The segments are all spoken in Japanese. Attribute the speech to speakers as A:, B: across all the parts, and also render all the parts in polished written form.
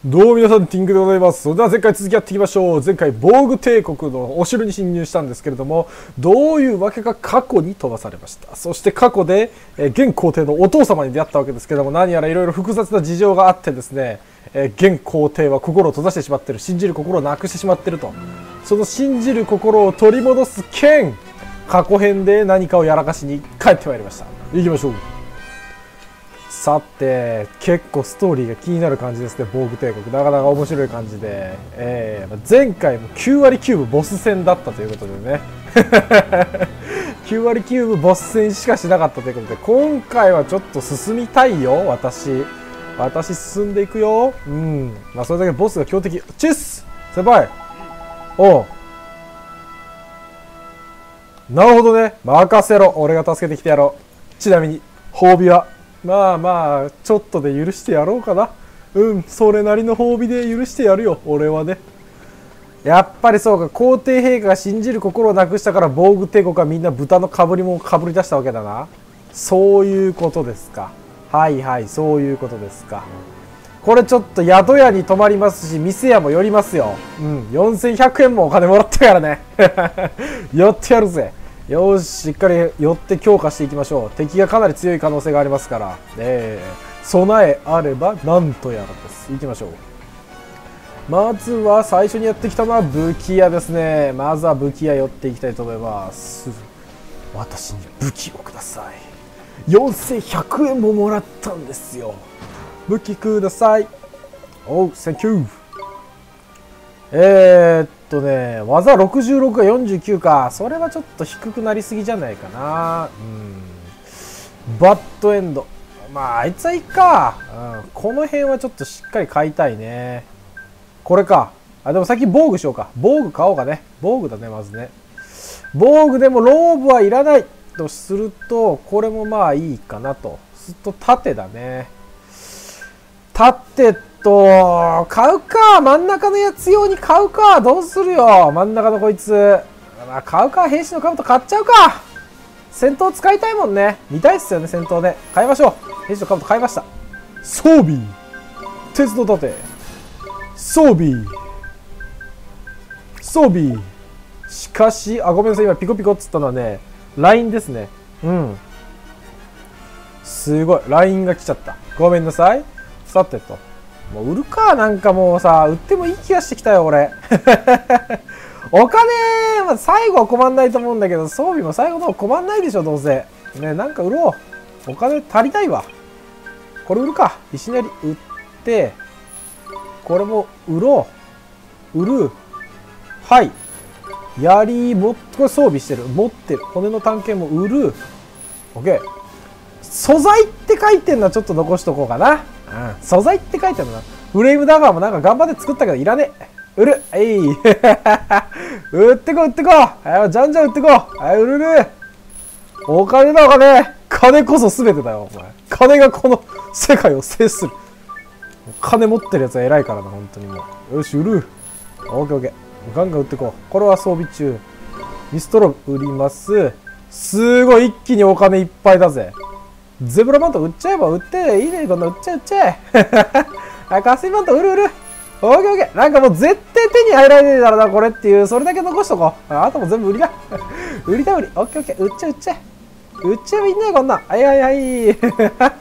A: どうも皆さん、ティンクでございます。それでは前回続きやっていきましょう。前回、防具帝国のお城に侵入したんですけれども、どういうわけか過去に飛ばされました。そして過去で、現皇帝のお父様に出会ったわけですけれども、何やらいろいろ複雑な事情があってですね、現皇帝は心を閉ざしてしまっている。信じる心をなくしてしまっていると。その信じる心を取り戻す剣、過去編で何かをやらかしに帰ってまいりました。行きましょう。さて、結構ストーリーが気になる感じですね、防具帝国。なかなか面白い感じで、前回も9割9分ボス戦だったということでね。9割9分ボス戦しかしなかったということで、今回はちょっと進みたいよ、私進んでいくよ。うん。まあ、それだけボスが強敵。チッス先輩おう。なるほどね。任せろ。俺が助けてきてやろう。ちなみに、褒美はまあまあ、ちょっとで許してやろうかな。うん、それなりの褒美で許してやるよ、俺はね。やっぱりそうか、皇帝陛下が信じる心をなくしたから、防具帝国はみんな豚のかぶりもかぶり出したわけだな。そういうことですか。はいはい、そういうことですか。これちょっと宿屋に泊まりますし、店屋も寄りますよ。うん、4100円もお金もらったからね。寄ってやるぜ。よし、しっかり寄って強化していきましょう。敵がかなり強い可能性がありますから、備えあればなんとやらです。行きましょう。まずは最初にやってきたのは武器屋ですね。まずは武器屋寄っていきたいと思います。私に武器をください。4100円ももらったんですよ。武器ください。おう、センキュー。技66が49か。それはちょっと低くなりすぎじゃないかな。バッドエンド。まあ、あいつはいいか。この辺はちょっとしっかり買いたいね。これか。あ、でも先防具しようか。防具買おうかね。防具だね、まずね。防具でもローブはいらないとすると、これもまあいいかなと。すると盾だね。盾買うか。真ん中のやつ用に買うか。どうするよ。真ん中のこいつ。まあ、買うか。兵士の兜買っちゃうか。戦闘使いたいもんね。見たいっすよね、戦闘で。買いましょう。兵士の兜買いました。装備。鉄の盾。装備。装備。しかし、あ、ごめんなさい。今ピコピコっつったのはね、ラインですね。うん。すごい。ラインが来ちゃった。ごめんなさい。さてと。もう売るか。なんかもうさ、売ってもいい気がしてきたよ、俺。お金、まあ、最後は困んないと思うんだけど、装備も最後の方困んないでしょ、どうせ。ね、なんか売ろう。お金足りないわ。これ売るか。石なり売って、これも売ろう。売る。はい。槍、これ装備してる。持ってる。骨の探検も売る。OK。素材って書いてんのはちょっと残しとこうかな。素材って書いてあるな。フレームダガーもなんか頑張って作ったけどいらねえ。売る。売ってこう、売ってこう。はい、じゃんじゃん売ってこう。はい、売る。お金だ、お金。金こそ全てだよ、お前。金がこの世界を制する。金持ってるやつは偉いからな、本当にもう。よし、売る。オッケーオッケー。ガンガン売ってこう。これは装備中。ミストロブ売ります。すごい、一気にお金いっぱいだぜ。ゼブラマント売っちゃえば売って、いいね、こんな売っちゃえ、売っちゃえ。あ、霞マント売る売る。オッケーオッケー。なんかもう絶対手に入らねえだろな、これっていう、それだけ残しとこう。あとも全部売りだ。売りだ売り。オッケーオッケー。売っちゃえ、売っちゃえ。売っちゃえばいいんだよ、こんなん。はいはいはい。オッケ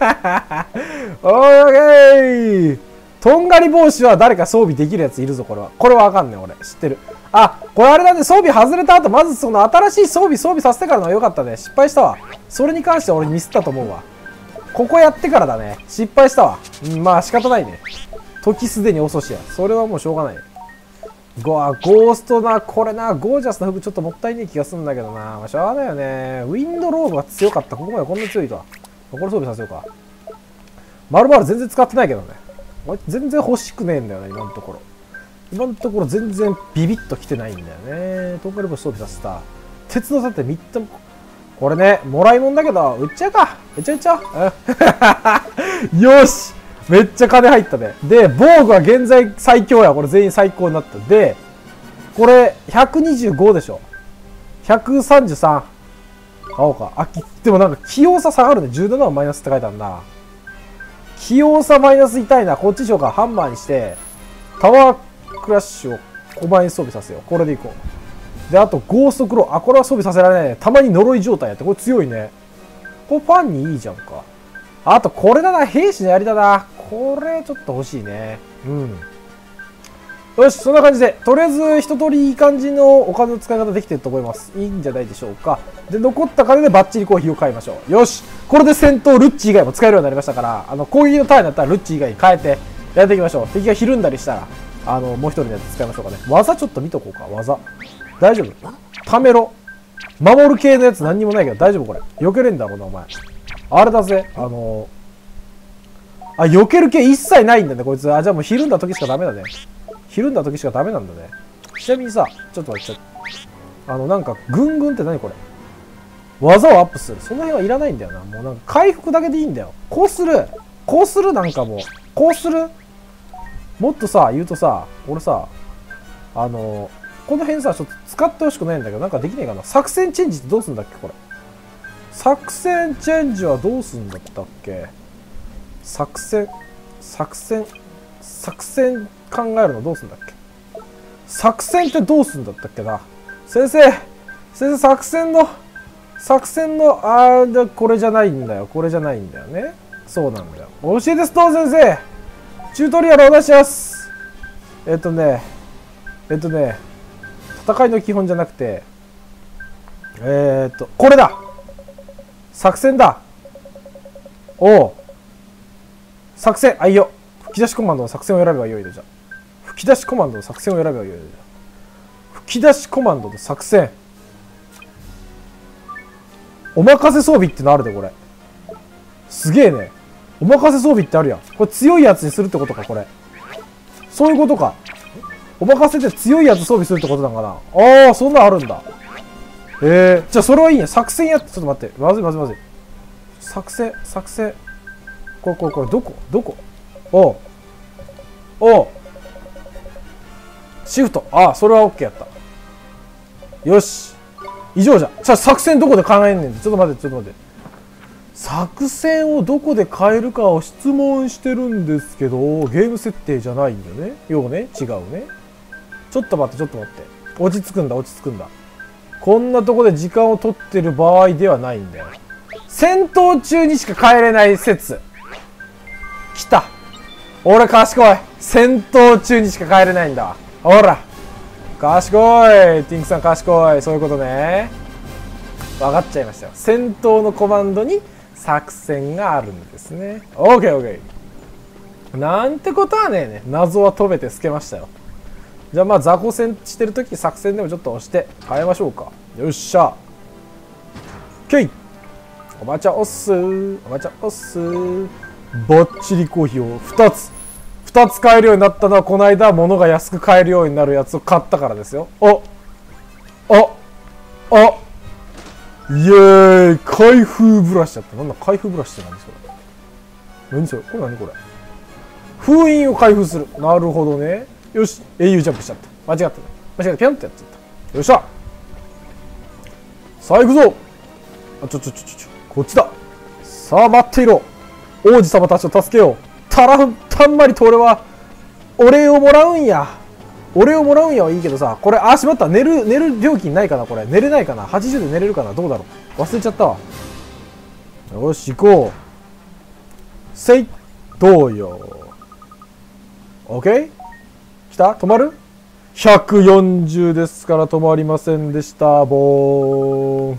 A: ー。とんがり帽子は誰か装備できるやついるぞ、これは。これはわかんねえ、俺。知ってる。あ、これあれだね、装備外れた後、まずその新しい装備させてからのが良かったね。失敗したわ。それに関しては俺ミスったと思うわ。ここやってからだね。失敗したわ。まあ仕方ないね。時すでに遅しや。それはもうしょうがない。ゴーストな、これな、ゴージャスな服ちょっともったいねえ気がするんだけどな。まあしょうがないよね。ウィンドローブが強かった。ここまでこんな強いとは。これ装備させようか。丸々全然使ってないけどね。全然欲しくねえんだよね、今のところ。今のところ全然ビビッと来てないんだよね。とんがり帽子装備させた。鉄の盾3つも。これね、もらいもんだけど、売っちゃうか。売っちゃう。よし、めっちゃ金入ったね。で、防具は現在最強や。これ全員最高になった。で、これ、125でしょ。133。買おうか。あ、でもなんか器用さ下がるね。17はマイナスって書いてあるな。器用さマイナス痛いな。こっちでしょうか。ハンマーにして。 タワークラッシュを5枚装備させよう。これでいこう。で、あとゴーストクロー。あ、これは装備させられないね。たまに呪い状態やって。これ強いね。これファンにいいじゃんか。あとこれだな。兵士の槍だな。これちょっと欲しいね。うん。よし、そんな感じで、とりあえず一通りいい感じのお金の使い方できてると思います。いいんじゃないでしょうか。で、残った金でバッチリコーヒーを買いましょう。よし、これで戦闘ルッチ以外も使えるようになりましたから、攻撃のターンだったらルッチ以外に変えてやっていきましょう。敵がひるんだりしたら、もう一人のやつ使いましょうかね。技ちょっと見とこうか、技。大丈夫？ためろ。守る系のやつ何にもないけど大丈夫これ。避けれんだろうな、お前。あれだぜ、避ける系一切ないんだね、こいつ。じゃあもうひるんだ時しかダメだね。ひるんだ時しかダメなんだね。ちなみにさ、ちょっと待って、なんか、ぐんぐんって何これ。技をアップする。その辺はいらないんだよな。もうなんか、回復だけでいいんだよ。こうするなんかもう。こうするもっとさ、言うとさ、俺さ、この辺さ、ちょっと使ってほしくないんだけど、なんかできないかな。作戦チェンジってどうすんだっけこれ。作戦チェンジはどうすんだったっけ。作戦考えるのどうすんだっけ。作戦ってどうすんだったっけな。先生作戦のこれじゃないんだよ。これじゃないんだよね。そうなんだよ。教えてストーン先生、チュートリアルお願いします。戦いの基本じゃなくてこれだ。作戦だ。おう、作戦。あ、いいよ。吹き出しコマンドの作戦を選べばよいでじゃ。吹き出しコマンドの作戦を選べばよいでじゃ。吹き出しコマンドの作戦。お任せ装備ってのあるで、これ。すげえね。お任せ装備ってあるやん。これ強いやつにするってことか、これ。そういうことか。お任せで強いやつ装備するってことなんかな。ああ、そんなんあるんだ。じゃあそれはいいや。作戦やって、ちょっと待って。まずい。作戦。これ、どこおう。シフト。ああ、それは OK やった。よし。以上じゃ。作戦どこで考えんねん。ちょっと待って。作戦をどこで変えるかを質問してるんですけど、ゲーム設定じゃないんだよね。ようね。違うね。ちょっと待って。落ち着くんだ。こんなとこで時間を取ってる場合ではないんだよ。戦闘中にしか帰れない説。来た。俺賢い。戦闘中にしか帰れないんだわ。ほら。賢い。ティンクさん賢い。そういうことね。分かっちゃいましたよ。戦闘のコマンドに作戦があるんですね。OK。なんてことはねえね。謎は飛べて透けましたよ。じゃあまあ雑魚戦してるとき作戦でもちょっと押して変えましょうか。よっしゃ。OK。おばちゃんおっす。バッチリコーヒーを2つ買えるようになったのはこの間物が安く買えるようになるやつを買ったからですよ。イエーイ。開封ブラシだった。なんだ開封ブラシって何それ。これ何これ。封印を開封する。なるほどね。よし、英雄ジャンプしちゃった。間違ったね。ピョンってやっちゃった。よっしゃ。さあ行くぞ。こっちだ。さあ待っていろ。王子様たちを助けよう。たんまりと俺はお礼をもらうんやはいいけどさ、これしまった。寝る料金ないかな。これ寝れないかな。80で寝れるかな。どうだろう。忘れちゃったわ。よし行こう。せいどうよ。 OK。 来た。止まる。140ですから止まりませんでした。ボ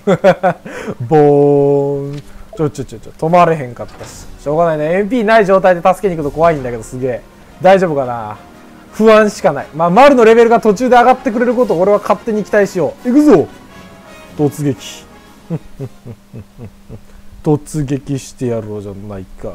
A: ーン止まれへんかったししょうがないね。 MP ない状態で助けに行くと怖いんだけど、すげえ大丈夫かな。不安しかない。まあ丸のレベルが途中で上がってくれることを俺は勝手に期待しよう。行くぞ。突撃突撃してやろうじゃないか。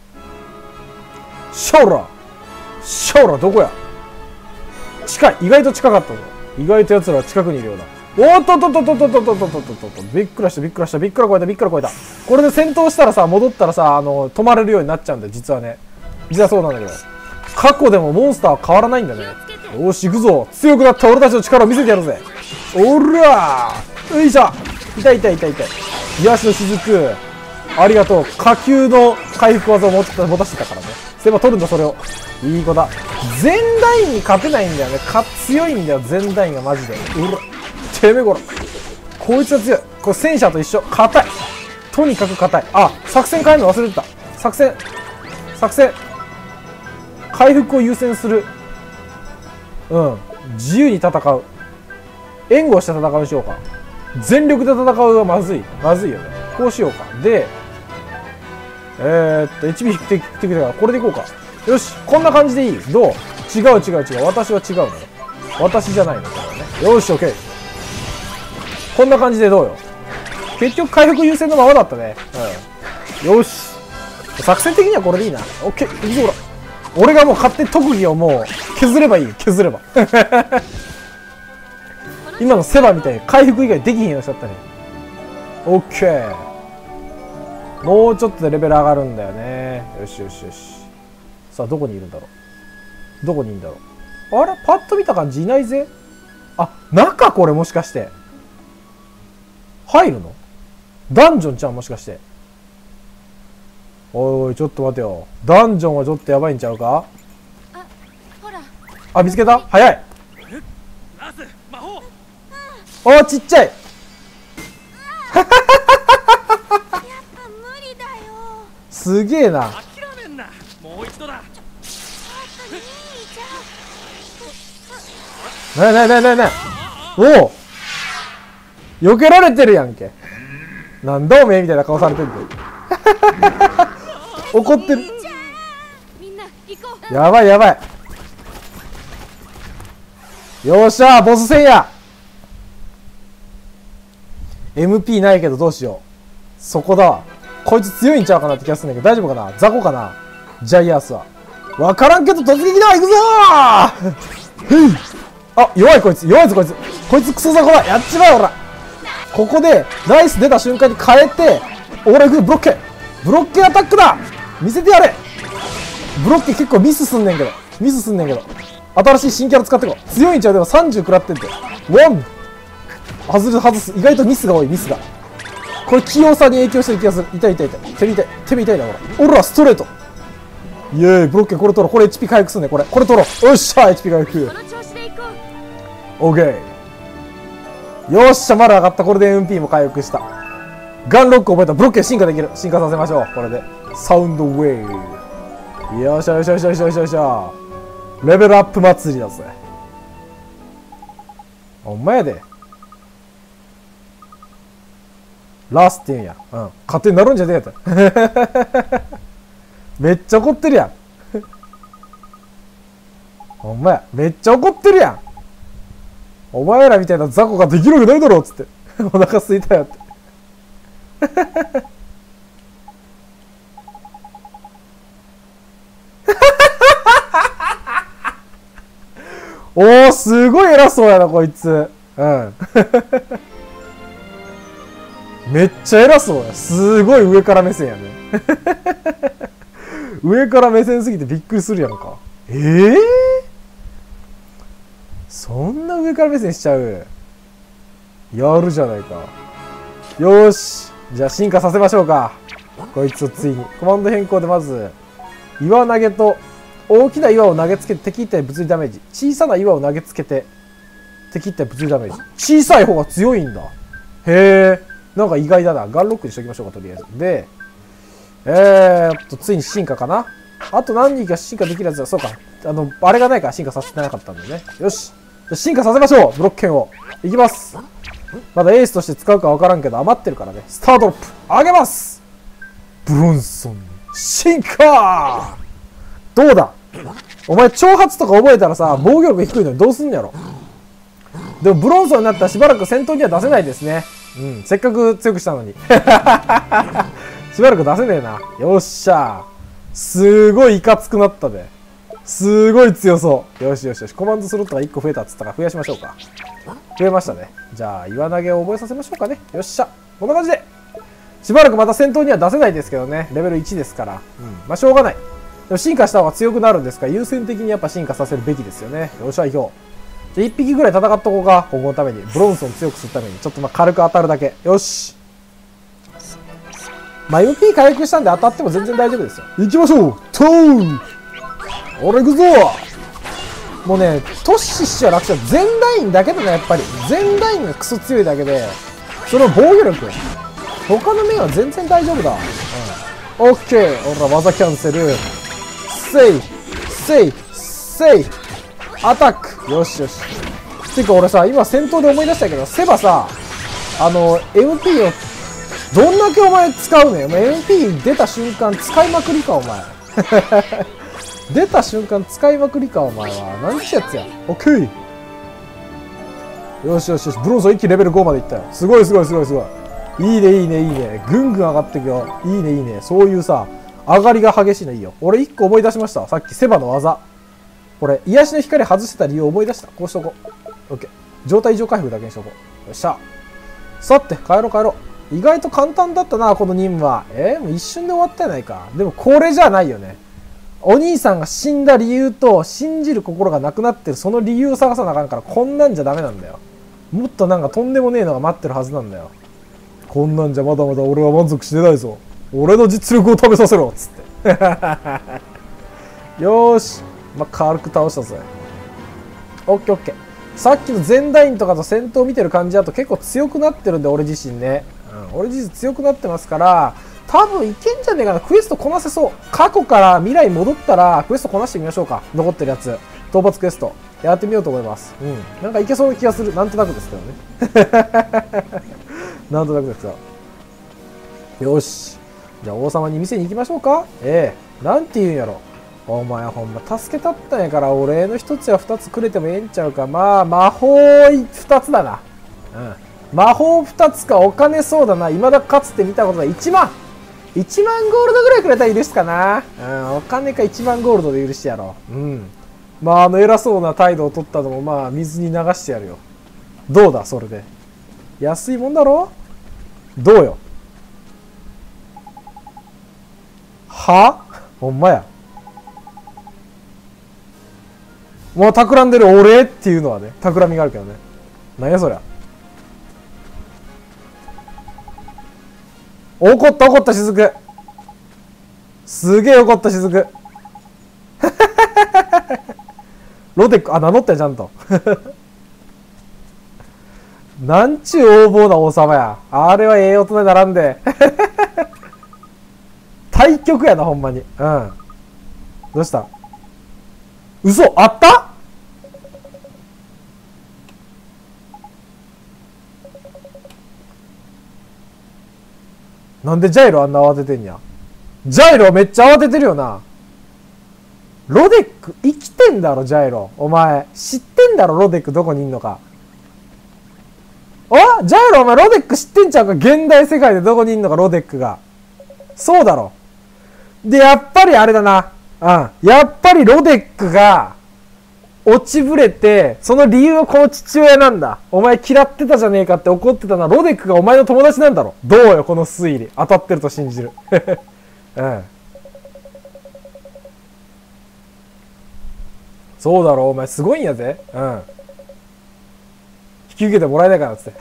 A: シャオラどこや。近い。意外と近かったぞ。意外と奴らは近くにいるようだ。おっとびっくらした。びっくら超えた。これで戦闘したらさ、戻ったらさ、止まれるようになっちゃうんだよ。実はそうなんだけど、過去でもモンスターは変わらないんだね。よし行くぞ。強くなった俺たちの力を見せてやるぜ。おらー。よいしょ。痛い。癒しの雫ありがとう。下級の回復技を持たせてたからね。 セバ取るんだ、それを。いい子だ。全ラインに勝てないんだよね。強いんだよ、全ラインがマジで。うら。てめえこら。こいつは強い。これ戦車と一緒。硬い。とにかく硬い。あ、作戦変えるの忘れてた。作戦。回復を優先する。うん。自由に戦う。援護して戦うにしようか。全力で戦うはまずい。まずいよね。こうしようか。で、HP 引ってきたから、これでいこうか。よし、こんな感じでいい。どう？違う。私は違うのよ。私じゃないの、これはね。よし、OK。こんな感じでどうよ。結局回復優先のままだったね。うん。よし。作戦的にはこれでいいな。OK。いくぞ、ほら。俺がもう勝手に特技をもう削ればいい。削れば。今のセバみたいに回復以外できへんようにしちゃったね。OK。もうちょっとでレベル上がるんだよね。よし。さあ、どこにいるんだろう。どこにいるんだろう。あれパッと見た感じいないぜ。あ、中これもしかして。入るの？ダンジョンちゃんもしかして。おい、ちょっと待てよ。ダンジョンはちょっとやばいんちゃうか？
B: あ、ほら。
A: あ、見つけた？早い。お、ちっちゃい。
B: やっぱ無理だよ。
A: すげえな。
C: もう一度だ。
A: なおお、避けられてるやんけ。なんだおめえみたいな顔されてんの。怒ってる。
B: みんな行こう。
A: やばい。よっしゃー、ボス戦や。MP ないけどどうしよう。そこだわ。こいつ強いんちゃうかなって気がするんだけど、大丈夫かな。雑魚かな、ジャイアースは。わからんけど突撃だ、行くぞー。あ、弱いこいつ。こいつクソ雑魚だ。やっちまえ、ほら。ここでライス出た瞬間に変えて、俺行く。ブロッケアタックだ。見せてやれ。ブロッケ結構ミスすんねんけど。新しい新キャラ使ってこう。強いんちゃう。でも30食らってんて。ワン外す。意外とミスが多い。これ器用さに影響してる気がする。痛い。手痛いな、ほら。ストレート。イエーイ。ブロッケこれ取ろう。これ HP 回復すんね。これ取ろう。よっしゃー、 HP 回復。
B: この調子で行こ
A: オッケー。よっしゃ、まだ上がった。これで MP も回復した。ガンロック覚えた。ブロッケ進化できる。進化させましょう。これでサウンドウェーブ。よっしゃ。レベルアップ祭りだぜ。お前でラスって言うんや。勝手になるんじゃねえと。めっちゃ怒ってるやん。お前めっちゃ怒ってるやん。お前らみたいな雑魚ができるわけないだろっつって。お腹すいたよって。おー、すごい偉そうやなこいつ。めっちゃ偉そうや。すごい上から目線やね。上から目線すぎてびっくりするやんか。そんな上から目線しちゃう。やるじゃないか。よーし、じゃあ進化させましょうか。こいつをついにコマンド変更で、まず岩投げと大きな岩を投げつけて敵一体物理ダメージ、小さな岩を投げつけて敵一体物理ダメージ。小さい方が強いんだ。へえ、なんか意外だな。ガンロックにしときましょうか、とりあえず。でついに進化かな。あと何人か進化できるやつは、そうか、あれがないから進化させてなかったんだよね。よし、じゃあ進化させましょう。ブロッケンをいきます。まだエースとして使うか分からんけど余ってるからね。スタードロップ上げます。ブロンソン進化。どうだお前、挑発とか覚えたらさ、防御力低いのにどうすんやろ。でもブロンソンになったらしばらく戦闘には出せないですね。せっかく強くしたのに。しばらく出せねえな。よっしゃ。すごいいかつくなったで。すごい強そう。よし。コマンドスロットが1個増えたっつったから増やしましょうか。増えましたね。じゃあ岩投げを覚えさせましょうかね。よっしゃ。こんな感じでしばらくまた戦闘には出せないですけどね。レベル1ですから。まあしょうがない。でも進化した方が強くなるんですから、優先的にやっぱ進化させるべきですよね。よっしゃ、行こう。じゃあ1匹ぐらい戦っとこうか。今後のために。ブロンソン強くするために。ちょっとまあ軽く当たるだけ。よし。まあ MP 回復したんで当たっても全然大丈夫ですよ。行きましょう。 と俺行くぞ。もうね、トッシッシュは楽勝。全ラインだけだね、やっぱり。全ラインがクソ強いだけで、その防御力。他の面は全然大丈夫だ。うん。オッケー。ほら、技キャンセル。セイセイセイアタック。よしよし。てか俺さ、今戦闘で思い出したけど、セバさ、MP を、どんだけお前使うねん。MP 出た瞬間使いまくりか、お前。出た瞬間使いまくりか、お前は。何ちやつや。オッケー。よしよしよし。ブロンソン一気レベル5までいったよ。すごいすごいすごいすごい。いいねいいねいいね。ぐんぐん上がっていくよ。いいねいいね。そういうさ、上がりが激しいのいいよ。俺一個思い出しました。さっきセバの技。これ、癒しの光外してた理由を思い出した。こうしとこう。オッケー。状態異常回復だけにしとこう。よっしゃ。さて、帰ろう帰ろう。意外と簡単だったな、この任務は。もう一瞬で終わったやないか。でもこれじゃないよね。お兄さんが死んだ理由と信じる心がなくなってるその理由を探さなあかんから、こんなんじゃダメなんだよ。もっとなんかとんでもねえのが待ってるはずなんだよ。こんなんじゃまだまだ俺は満足してないぞ。俺の実力を試させろっつって。よーし。まあ、軽く倒したぜ。オッケーオッケー。さっきのゼンダインとかと戦闘見てる感じだと結構強くなってるんで、俺自身ね。俺自身強くなってますから、多分いけんじゃねえかな。クエストこなせそう。過去から未来戻ったらクエストこなしてみましょうか。残ってるやつ。討伐クエスト。やってみようと思います。うん。なんかいけそうな気がする。なんとなくですけどね。なんとなくですよ。よし。じゃあ王様に店に行きましょうか。なんて言うんやろ。お前ほんま助けたったんやから、俺の一つや二つくれてもええんちゃうか。まあ、魔法二つだな。うん。魔法二つかお金そうだな。未だかつて見たことない。1万ゴールドぐらいくれたら許すかな。うん。お金か1万ゴールドで許してやろう。うん。まあ、偉そうな態度を取ったのも、まあ、水に流してやるよ。どうだ、それで。安いもんだろ。どうよ。はほんまや。もう企んでる俺っていうのはね、企みがあるけどね。なんやそりゃ。怒った雫。すげえ怒った雫。ロデック、名乗ったよちゃんと。なんちゅう横暴な王様や。あれはええ大人に並んで。対局やなほんまに。うん。どうした？嘘あった？なんでジャイロあんな慌ててんや。ジャイロめっちゃ慌ててるよな。ロデック生きてんだろジャイロ。お前知ってんだろロデックどこにいんのか。ジャイロお前ロデック知ってんちゃうか。現代世界でどこにいんのかロデックが。そうだろ。でやっぱりあれだな。やっぱりロデックが落ちぶれて、その理由はこの父親なんだ。お前嫌ってたじゃねえかって怒ってたのはロデックがお前の友達なんだろ。どうよこの推理。当たってると信じる。うん。そうだろお前すごいんやぜ。うん。引き受けてもらえないからっつって。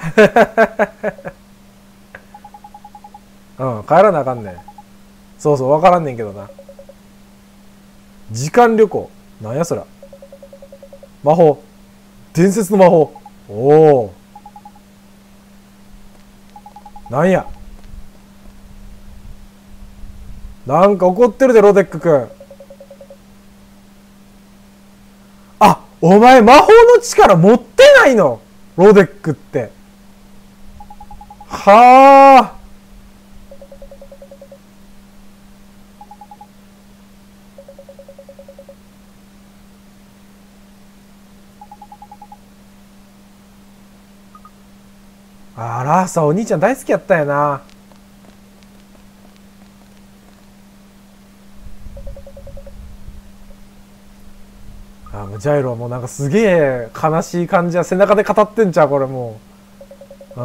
A: うん、帰らなあかんねん。そうそう、わからんねんけどな。時間旅行。なんやそら。魔法。伝説の魔法。おお。なんや。なんか怒ってるで、ロデックくん。お前魔法の力持ってないのロデックって。はあ。ラーサお兄ちゃん大好きやったんやな。もうジャイロはもうなんかすげえ悲しい感じは背中で語ってんちゃうこれもう。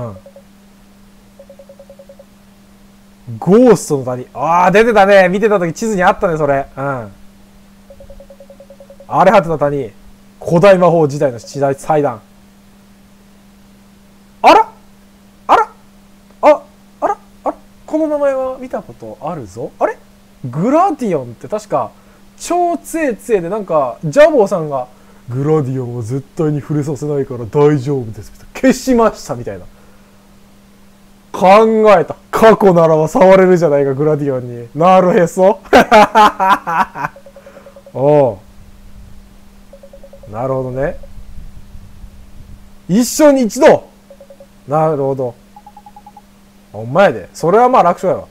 A: ゴーストの谷。出てたね。見てた時地図にあったねそれ。荒れ果てた谷。古代魔法時代の祭壇。この名前は見たことあるぞ。あれグラディオンって確か超強え強えで、なんかジャボーさんがグラディオンは絶対に触れさせないから大丈夫ですみたいな、消しましたみたいな。考えた。過去ならば触れるじゃないか、グラディオンに。なるへそ。おう、なるほどね。一生に一度。なるほど。お前で。それはまあ楽勝やわ。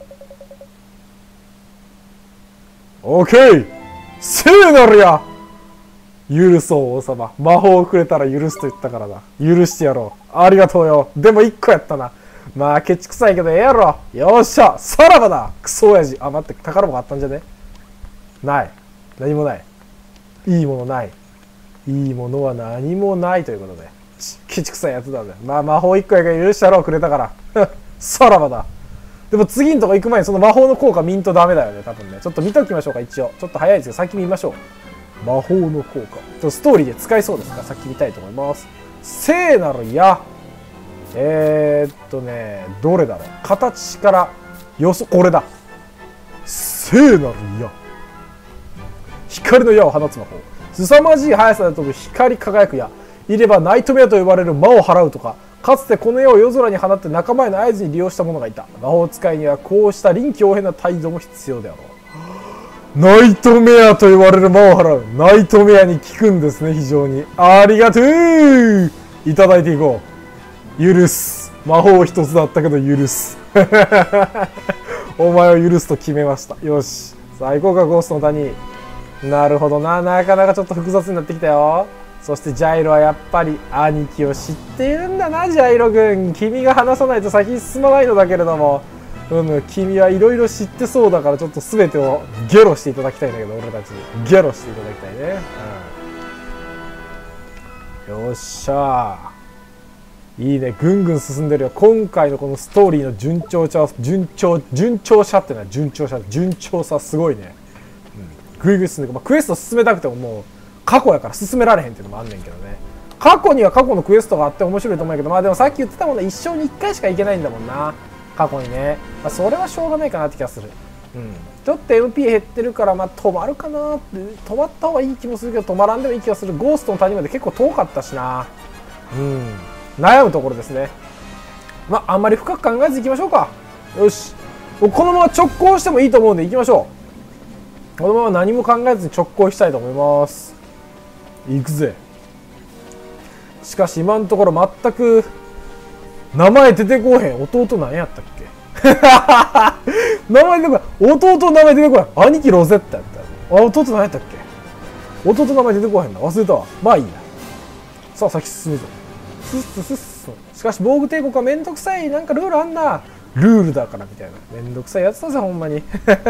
A: オッケー、聖なるや。許そう王様。魔法をくれたら許すと言ったからだ。許してやろう。ありがとうよ。でも一個やったな。まあケチくさいけどええやろ。よっしゃ、さらばだ。クソ親父。あ、待って、宝箱あったんじゃね。ない。何もない。いいものない。いいものは何もないということで。ケチくさいやつだね。まあ魔法一個やから許してやろう、くれたから。さらばだ。でも次のとこ行く前にその魔法の効果見んとダメだよね、多分ね。ちょっと見ときましょうか、一応。ちょっと早いですけど、先見ましょう。魔法の効果。ちょっとストーリーで使えそうですから、さっき見たいと思います。聖なる矢。どれだろう。形からこれだ。聖なる矢。光の矢を放つ魔法。凄まじい速さで飛ぶ光り輝く矢。いればナイトメアと呼ばれる魔を払うとか、かつてこの矢を夜空に放って仲間への合図に利用した者がいた。魔法使いにはこうした臨機応変な態度も必要であろう。ナイトメアと呼ばれる魔を払う。ナイトメアに効くんですね、非常に。ありがとう。いただいていこう。許す。魔法一つだったけど許す。お前を許すと決めました。よし。さあ行こうか、ゴーストの谷。なるほどな。なかなかちょっと複雑になってきたよ。そしてジャイロはやっぱり兄貴を知っているんだな、ジャイロ君。君が話さないと先に進まないのだけれども、君はいろいろ知ってそうだから、ちょっと全てをゲロしていただきたいんだけど、俺たちにゲロしていただきたいね。よっしゃー。いいね、ぐんぐん進んでるよ。今回のこのストーリーの順調さってのは順調さすごいね。ぐいぐい進んでいく。クエスト進めたくてももう過去やから進められへんっていうのもあんねんけどね。過去には過去のクエストがあって面白いと思うんやけど、まあでもさっき言ってたもんね、一生に1回しか行けないんだもんな、過去にね。まあ、それはしょうがないかなって気がする。ちょっと MP 減ってるから、まあ止まるかなって、止まった方がいい気もするけど、止まらんでもいい気がする。ゴーストの谷まで結構遠かったしな。悩むところですね。まああんまり深く考えず行きましょうか。よし、このまま直行してもいいと思うんで行きましょう。このまま何も考えずに直行したいと思います。行くぜ。しかし今のところ全く名前出てこうへん。弟何やったっけ。名前出てこない。弟の名前出てこない。兄貴ロゼッタやったよ。弟何やったっけ。弟の名前出てこへんな。忘れたわ。まあいいや。さあ先進むぞ。スッススッス。しかし防具帝国はめんどくさい。なんかルールあんな。ルールだからみたいな。めんどくさいやつだぜほんまに。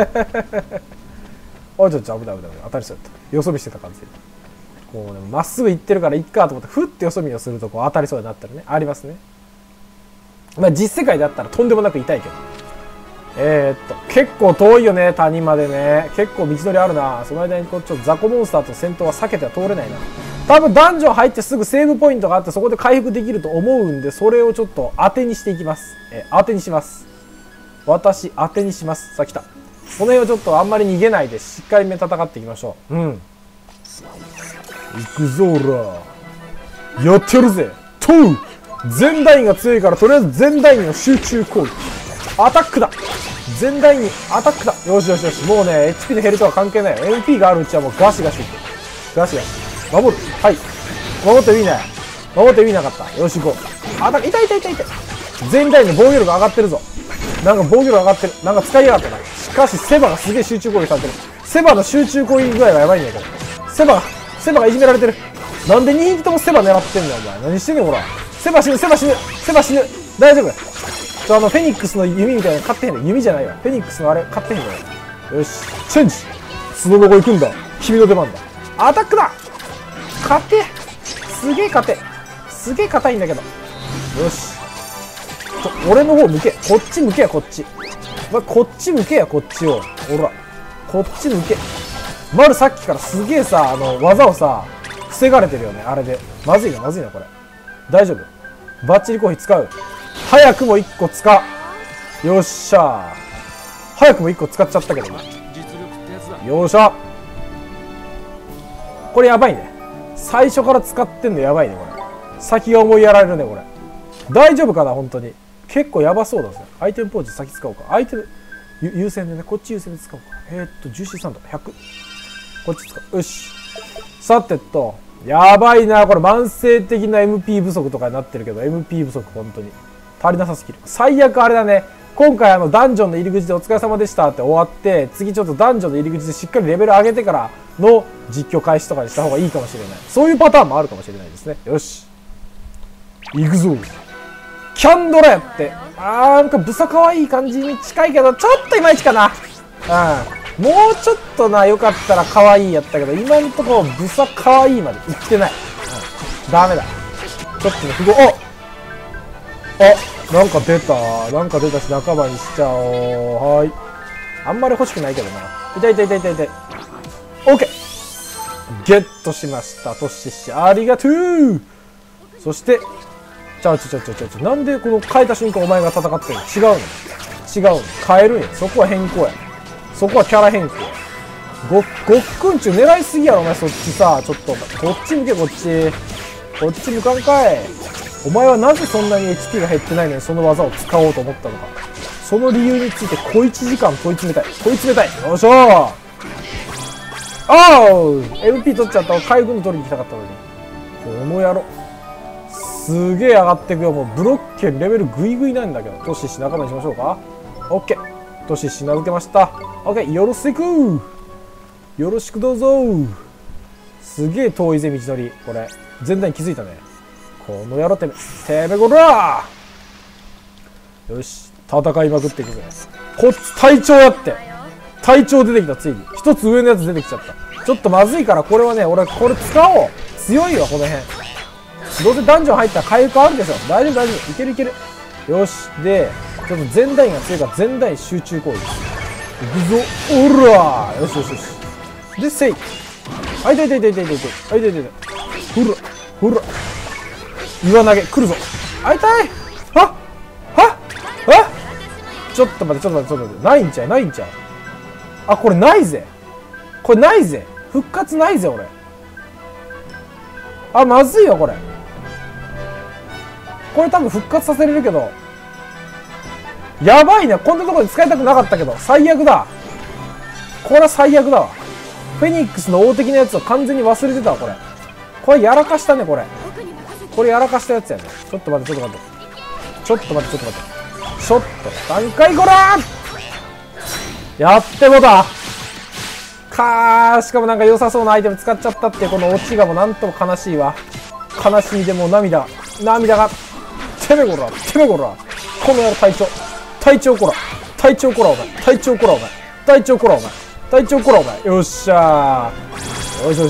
A: あ、ちょっと危ない。当たりそうやった。よそ見してた感じ。こうね、まっすぐ行ってるからいっかと思ってふってよそ見をするとこう当たりそうになったらね、ありますね。まあ実世界だったらとんでもなく痛いけど、結構遠いよね、谷までね。結構道のりあるな。その間にこうちょっと雑魚モンスターと戦闘は避けては通れないな。多分ダンジョン入ってすぐセーブポイントがあってそこで回復できると思うんで、それをちょっと当てにしていきます。当てにします。私当てにします。さあ来た。この辺をちょっとあんまり逃げないでしっかりめ戦っていきましょう。行くぞーら。やってやるぜ。とう全ダインが強いからとりあえず全ダインの集中攻撃。アタックだ。全ダインにアタックだ。よし。もうね HP の減るとは関係ないよ。 MP があるうちはもうガシガシいってガシガシ守る。はい、守ってウィーナー。守ってウィーナーかった。よし行こう。アタック。痛い。全ダインの防御力上がってるぞ。なんか防御力上がってる。なんか使いやがったな。しかしセバがすげえ集中攻撃されてる。セバの集中攻撃具合がやばいんだけど、セバがいじめられてる。なんで2匹ともセバ狙ってんだよお前。何してんねんほら。セバ死ぬ。大丈夫。フェニックスの弓みたいなの買ってへんね。弓じゃないわ。フェニックスのあれ買ってへんね。よしチェンジ。角の子行くんだ。君の出番だ。アタックだ。勝て。すげえ硬いんだけど。よし俺の方向け。こっち向けやこっち。こっち向けやこっちを。ほらこっち向け。丸さっきからすげえさ技をさ防がれてるよね。あれでまずいなこれ。大丈夫。バッチリコーヒー使う。早くも1個使う。よっしゃー。早くも1個使っちゃったけどね。よっしゃ。 これやばいね。最初から使ってんのやばいねこれ。先が思いやられるねこれ。大丈夫かな本当に。結構やばそうだぜ。アイテムポーチ先使おうか。アイテム優先でね、こっち優先で使おうか。ジューシーサンド100、こっち使う。よし。さてと、やばいなこれ。慢性的な MP 不足とかになってるけど、 MP 不足本当に足りなさすぎる。最悪あれだね、今回ダンジョンの入り口でお疲れ様でしたって終わって、次ちょっとダンジョンの入り口でしっかりレベル上げてからの実況開始とかにした方がいいかもしれない。そういうパターンもあるかもしれないですね。よし、行くぞ。キャンドラやって、なんかブサ可愛い感じに近いけど、ちょっといまいちかな。もうちょっとな、よかったら可愛いやったけど、今のところブサ可愛いまでいってない。ダメだ。ちょっとね、なんか出た。なんか出たし、仲間にしちゃおう。はい。あんまり欲しくないけどな。痛い。オッケー。ゲットしました。トシシ、ありがとう。そして、なんでこの変えた瞬間お前が戦ってるの？違うの。変えるんや。そこは変更や。そこはキャラ変更や。ごっくんちゅう狙いすぎやろ、お前そっちさ。ちょっと、こっち向け、こっち向かんかい。お前はなぜそんなに HP が減ってないのにその技を使おうと思ったのか。その理由について小1時間問い詰めたい。よいしょー。MP 取っちゃった。回復の取りに行きたかったのに。この野郎。すげえ上がっていくよ。もうブロッケンレベルグイグイなんだけど。トシシ仲間にしましょうか。オッケー。トシシ名付けました。オッケー。よろしく。よろしくどうぞ。すげえ遠いぜ道のり。これ全体に気づいたね。この野郎てめこらー。よし、戦いまくっていくぜ。こっち隊長やって。隊長出てきた。ついに一つ上のやつ出てきちゃった。ちょっとまずいから、これはね、俺これ使おう。強いわこの辺。どうせダンジョン入ったら回復あるでしょ。大丈夫。いける。よし。でちょっと全団員が強いから全団員集中攻撃いくぞ。おらー。よし。でせい。痛い。ほら岩投げ来るぞ。痛い。ちょっと待って。ないんちゃう。これないぜ。復活ないぜ俺。まずいよこれ多分復活させれるけど、やばいね。こんなところで使いたくなかったけど最悪だ。これは最悪だわ。フェニックスの王的なやつを完全に忘れてたわ。これやらかしたね。これやらかしたやつやね。ちょっと待って。何回こらー。やってもだしかもなんか良さそうなアイテム使っちゃったっていうこのオチがもうなんとも悲しいわ。悲しい。でも涙がてめこら。この野郎隊長こらお前。よっしゃー。よし。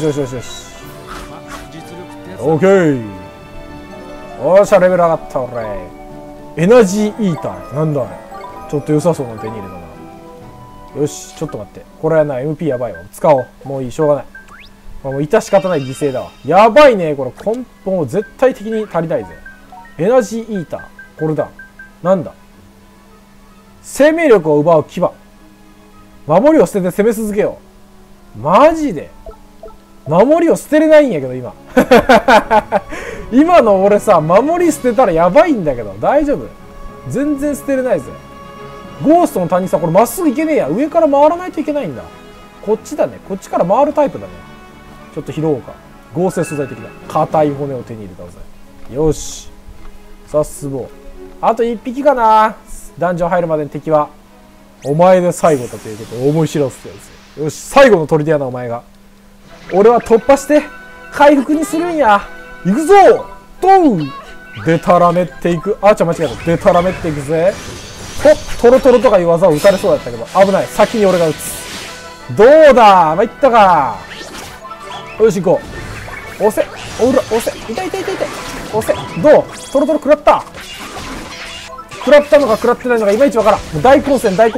A: オッケー。おっしゃ、レベル上がった俺。エナジーイーター。なんだあれ。ちょっと良さそうな手に入れたな。よし、ちょっと待って。これはな、MP やばいわ。使おう。もういい、しょうがない。もう致し方ない犠牲だわ。やばいね。これ根本を絶対的に足りないぜ。エナジーイーター。これだ。なんだ。生命力を奪う牙。守りを捨てて攻め続けよう。マジで守りを捨てれないんやけど今。今の俺さ、守り捨てたらやばいんだけど、大丈夫？全然捨てれないぜ。ゴーストの谷さん、これまっすぐ行けねえや。上から回らないといけないんだ。こっちだね。こっちから回るタイプだね。ちょっと拾おうか。合成素材的な硬い骨を手に入れたぜ。よし。さすぼう。あと1匹かな。ダンジョン入るまでの敵は。お前で最後だということを思い知らせてやつ。よし、最後の砦やな、お前が。俺は突破して、回復にするんや。行くぞドンでたらめっていく。間違えた。でたらめっていくぜ。トロトロとかいう技を打たれそうだったけど、危ない。先に俺が打つ。どうだ参ったか。よし、行こう。押せ。押せ。痛い。押せ。どうトロトロ食らったのか食らってないのかいまいちわからん。もう大混戦。もう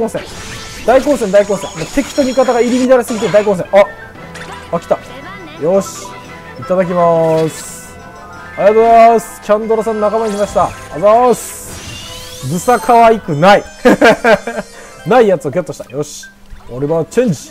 A: 敵と味方が入り乱れすぎて大混戦。来た。よし。いただきまーす。ありがとうございます。キャンドラさん仲間にしました。ありがとうございます。ブサ可愛くない。ないやつをゲットした。よし。オリバーチェンジ。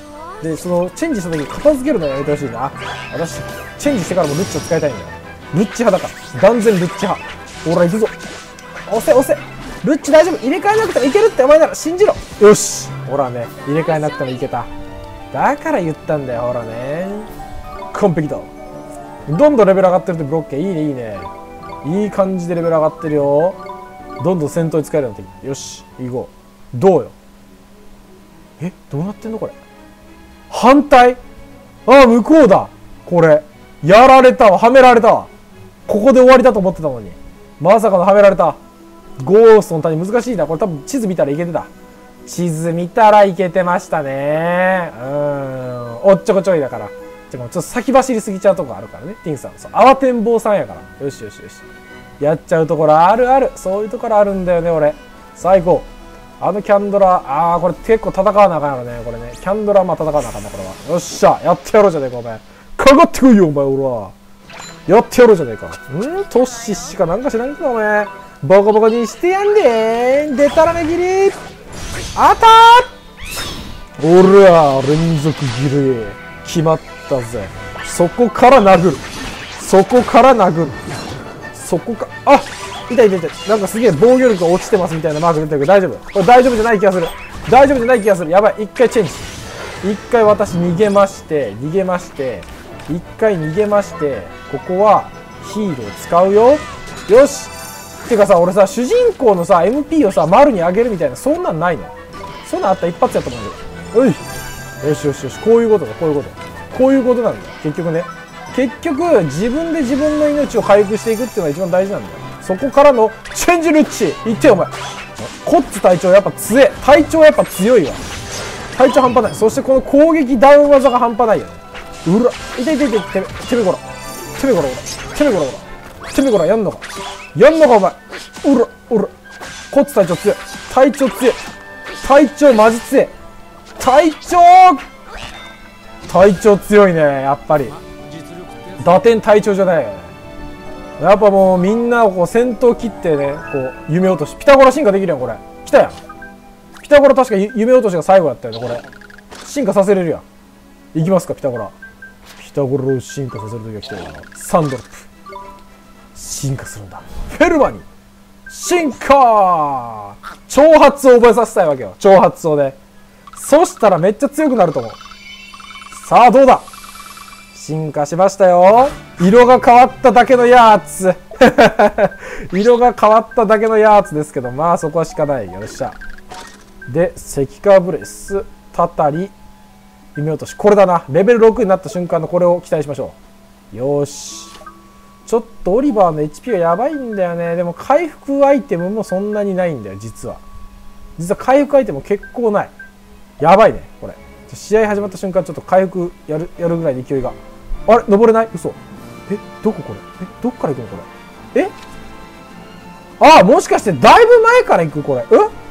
A: でそのチェンジした時に片付けるのやめてほしいな。私チェンジしてからもルッチを使いたいんだよ。ルッチ派だから断然ルッチ派。ほら行くぞ。押せ押せ。ルッチ大丈夫。入れ替えなくてもいけるってお前なら信じろ。よし、ほらね、入れ替えなくてもいけた。だから言ったんだよ。ほらね、完璧だ。どんどんレベル上がってるってブロッケー。いいねいいね、いい感じでレベル上がってるよ。どんどん戦闘に使えるようになってきて。よし行こう。どうよ。どうなってんのこれ。反対。ああ向こうだ。これやられたわ。はめられたわ。ここで終わりだと思ってたのにまさかのはめられた。ゴーストの谷難しいな。これ多分地図見たらいけてた。地図見たらいけてましたね。おっちょこちょいだからちょっと先走りすぎちゃうとこあるからね。ティンクさんそう慌てんぼうさんやから。よしよしよし、やっちゃうところあるある。そういうところあるんだよね俺。最高。あのキャンドラこれ結構戦わなあかんやろねこれね。キャンドラ戦わなあかんなこれは。よっしゃやってやろうじゃねえかお前。かかってこいよお前。俺はやってやろうじゃねえか。トッシッシかなんか知らんけどお前ボコボコにしてやんでー。でたらめ切りあたー。おら連続切り決まったぜ。そこから殴る。そこから殴る。そこか痛い痛い痛い。なんかすげえ防御力が落ちてますみたいなマーク出てるけど大丈夫。これ大丈夫じゃない気がする。大丈夫じゃない気がする。やばい。一回チェンジ。一回私逃げまして逃げまして一回逃げまして、ここはヒールを使うよ。よし。てかさ俺さ主人公のさ MP をさ丸に上げるみたいなそんなんないの。そんなんあったら一発やと思うんだけど。おいよしよしよし。こういうことだこういうことこういうことなんだよ結局ね。結局自分で自分の命を回復していくっていうのが一番大事なんだよ。そこからのチェンジルッチいってよお前。コッツ隊長やっぱ強え。隊長やっぱ強いわ。隊長半端ない。そしてこの攻撃ダウン技が半端ないよね。うら痛い痛い痛い。てめこらてめこらてめこらてめこらやんのかやんのかお前。うらうらコッツ隊長強い。隊長強い。隊長マジ強い。隊長強いねやっぱり。打点隊長じゃないよね。やっぱもうみんなをこう戦闘切ってねこう夢落とし。ピタゴラ進化できるやんこれ。来たやん。ピタゴラ確か夢落としが最後やったよねこれ。進化させれるやん。いきますかピタゴラ。ピタゴラを進化させる時が来たよ。3ドロップ進化するんだ。フェルマに進化。挑発を覚えさせたいわけよ。挑発をね。そしたらめっちゃ強くなると思う。さあどうだ。進化しましたよ。色が変わっただけのやつ色が変わっただけのやつですけどまあそこはしかない。よっしゃ。で石化ブレスたたり夢落としこれだな。レベル6になった瞬間のこれを期待しましょう。よし。ちょっとオリバーの HP がやばいんだよね。でも回復アイテムもそんなにないんだよ実は回復アイテムも結構ない。やばいねこれ。試合始まった瞬間ちょっと回復やるぐらいの勢いが。あれ登れない。嘘。どここれ。どっから行くのこれ。もしかしてだいぶ前から行くこれ。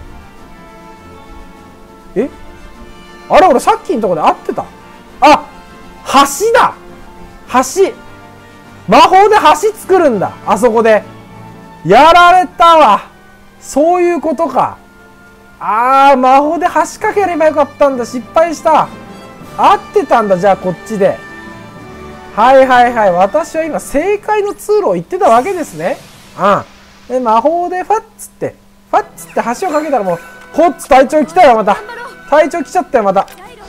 A: あれ俺さっきのとこで合ってた。橋だ。橋。魔法で橋作るんだあそこで。やられたわ。そういうことか。魔法で橋かければよかったんだ。失敗した。合ってたんだじゃあこっちで。はいはいはい。私は今正解の通路を行ってたわけですね。で魔法でファッツって橋をかけたらもうコッツ隊長来たよまた。隊長来ちゃったよまた。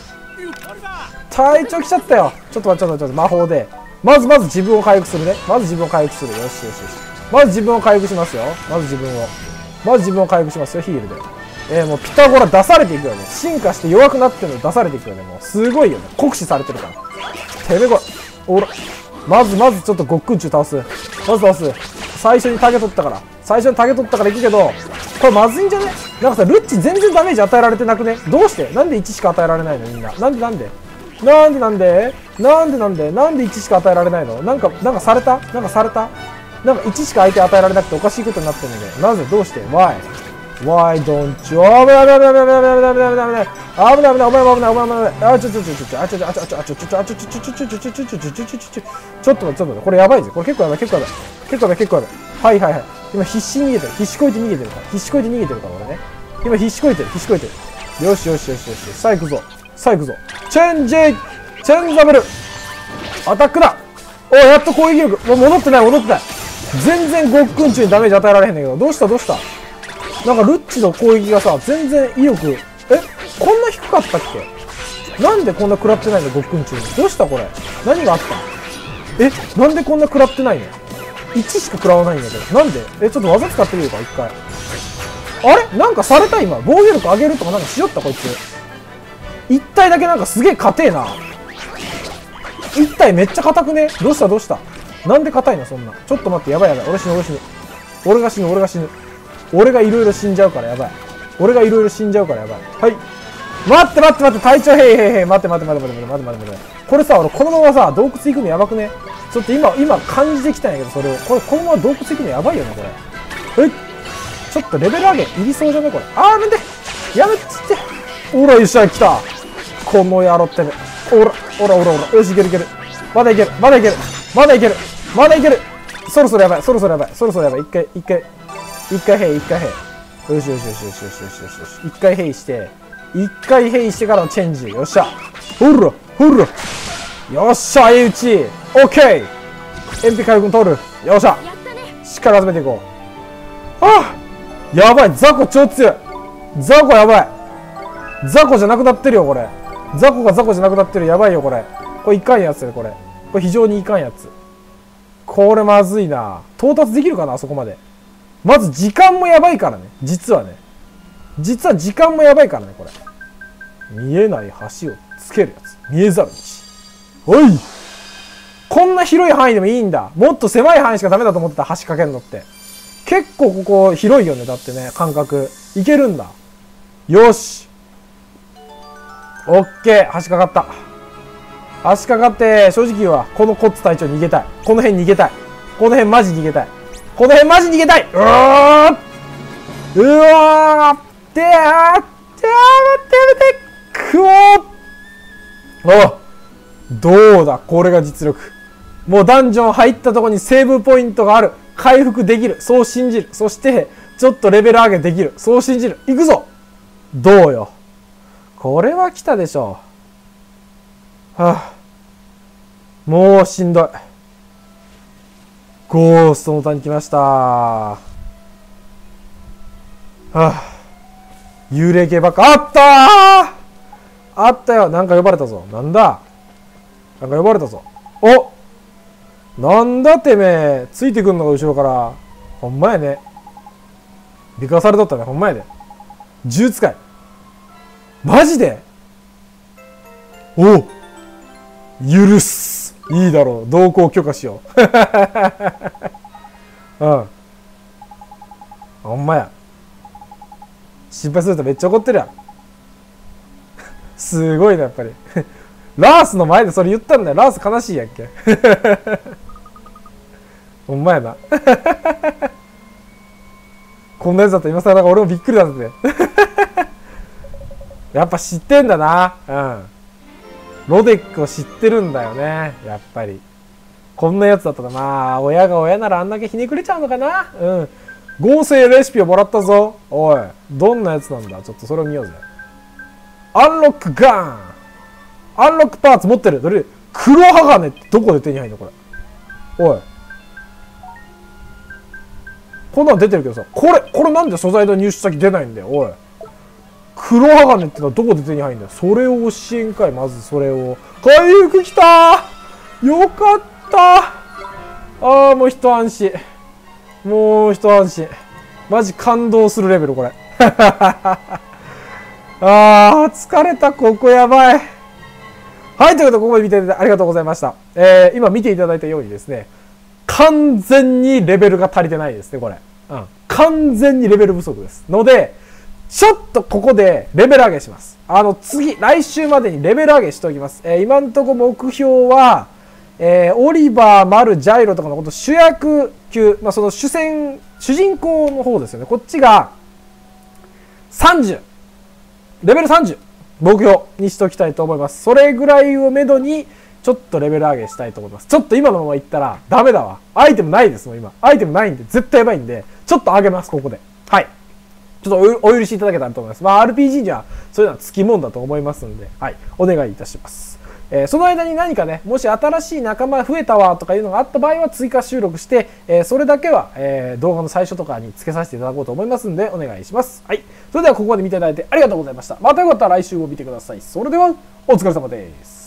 A: 隊長来ちゃったよ。ちょっと待って魔法でまず自分を回復するね。まず自分を回復する。よしよしよし。まず自分を回復しますよ。まず自分を回復しますよヒールで。もうピタゴラ出されていくよね。進化して弱くなってるの出されていくよね。もうすごいよね。酷使されてるから。てめえこれ。おらまずちょっとごっくんちゅう倒す。最初にタゲ取ったからいくけどこれまずいんじゃね。なんかさルッチ全然ダメージ与えられてなくね。どうしてなんで1しか与えられないのみんな。なんで1しか与えられないの。なんかされたなんか1しか相手与えられなくておかしいことになってるので。なぜどうして Why don't you。 危ないお前ちょっと待ってこれやばいぜ。これ結構やばい。はい今必死に逃げてる。必死こいて逃げてるから俺ね。今必死こいてる。よしさあ行くぞ。 さあ行くぞ。チェンザブルアタックだ。おやっと攻撃力。戻ってない。全然ごっくんちゅうにダメージ与えられへんねんけど。どうしたなんかルッチの攻撃がさ、全然威力、こんな低かったっけ？なんでこんな食らってないのごっくんちゅうに。どうしたこれ。何があった？なんでこんな食らってないの？ 1 しか食らわないんだけど。なんで？ちょっと技使ってみるか、一回。あれなんかされた今。防御力上げるとかなんかしよったこいつ。1体だけなんかすげえ硬えな。1体めっちゃ硬くね？どうしたなんで硬いのそんな。ちょっと待って、やばい。俺死ぬ。俺が死ぬ。俺がいろいろ死んじゃうからやばい。はい。待って、隊長、へい。待って。これさ、俺このままさ、洞窟行くのやばくね？ちょっと今感じてきたんやけど、それを。このまま洞窟行くのやばいよね、これ。ちょっとレベル上げ、いりそうじゃねこれ。なんでやめっつって。ほら、よっしゃ、来た。この野郎ってね。ほら。よし、いける。まだいける。そろそろやばい。一回兵。よし。一回兵してからのチェンジ。よっしゃ。ほら。よっしゃ、相打ち。オッケー。鉛筆火力取る。よっしゃ。しっかり集めていこう。やばい。ザコ超強い。ザコやばい。ザコじゃなくなってるよ、これ。ザコじゃなくなってる。やばいよ、これ。これいかんやつだよ、これ非常にいかんやつ。これまずいな。到達できるかな、あそこまで。まず時間もやばいからね。実は時間もやばいからね、これ。見えない橋をつけるやつ。見えざる道。おい！こんな広い範囲でもいいんだ。もっと狭い範囲しかダメだと思ってた、橋かけるのって。結構ここ広いよね、だってね、間隔。いけるんだ。よし。オッケー、橋かかった。橋かかって、正直言うわ、このコッツ隊長逃げたい。この辺マジ逃げたい。うわーってどうだこれが実力。もうダンジョン入ったところにセーブポイントがある。回復できる。そう信じる。そして、ちょっとレベル上げできる。そう信じる。いくぞ。どうよ。これは来たでしょう。もうしんどい。ゴーストの谷来ました。幽霊系ばっかあったよ。なんか呼ばれたぞ。なんだお、なんだてめえ。ついてくんのが後ろから。ほんまやね。美化されとったね。ほんまやで。銃使い。マジで。おう、許す。いいだろう。同行許可しよう。ほんまや。心配するとめっちゃ怒ってるやん。すごいな、やっぱり。ラースの前でそれ言ったんだよ。ラース悲しいやんけ。ほんまやな。こんなやつだったら今更俺もびっくりだぜ。やっぱ知ってんだな。ロデックを知ってるんだよね。やっぱり。こんなやつだったら、まあ、親が親ならあんだけひねくれちゃうのかな。合成レシピをもらったぞ。おい、どんなやつなんだ。ちょっとそれを見ようぜ。アンロックガン。アンロックパーツ持ってる。どれ？黒鋼ってどこで手に入るのこれ。おい。こんなの出てるけどさ。これなんで素材の入手先出ないんだよ。おい。黒鋼ってのはどこで手に入るんだよ。それを教えんかい。まずそれを。回復きたー。よかったー。もう一安心。マジ感動するレベル、これ。疲れた。ここやばい。はい、ということで、ここまで見ていただいてありがとうございました。今見ていただいたようにですね、完全にレベルが足りてないですね、これ。完全にレベル不足です。ので、ちょっとここでレベル上げします。来週までにレベル上げしておきます。今んとこ目標は、オリバー、マル、ジャイロとかのこと主役級、その主人公の方ですよね。こっちが30、レベル30目標にしておきたいと思います。それぐらいをめどにちょっとレベル上げしたいと思います。ちょっと今のままいったらダメだわ。アイテムないですもん今。アイテムないんで絶対やばいんで、ちょっと上げますここで。はい。 ちょっとお許しいただけたらと思います。まあ RPG にはそういうのはつきもんだと思いますんで、はい、お願いいたします。その間に何かね、もし新しい仲間増えたわとかいうのがあった場合は追加収録して、それだけは、動画の最初とかに付けさせていただこうと思いますんで、お願いします。はい。それではここまで見ていただいてありがとうございました。またよかったら来週も見てください。それでは、お疲れ様です。